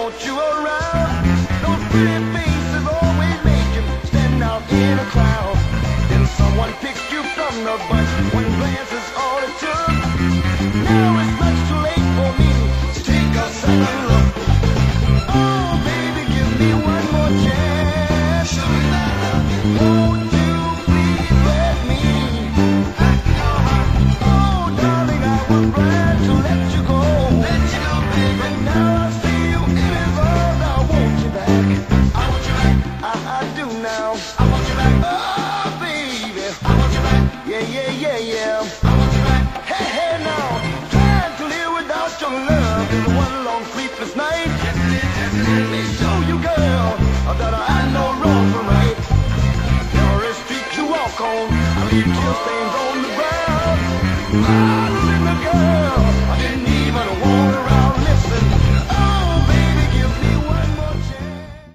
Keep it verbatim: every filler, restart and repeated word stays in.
want you around. Those pretty faces always make you stand out in a crowd. Then someone picks you from the bunch. One glance is all it took. Now it's much too late for me to take a second look. Oh, baby, give me one more chance. Show me that love. Won't you please let me back in your heart? Oh, darling, I was glad to let you go. Let you go, baby. But now I see you in his arms. I want you back. I want you back. I, I do now. I want you back. Oh, baby. I want you back. Yeah, yeah, yeah, yeah. I want you back. Hey, hey, now. Trying to live without your love is one long sleepless night. Yes, it is. Yes, it is. Let me show you, girl, that I know wrong from right. There is street to walk on. I leave tear stains on the ground. Ah, little girl, I didn't even want around. Listen, oh, baby, give me one more.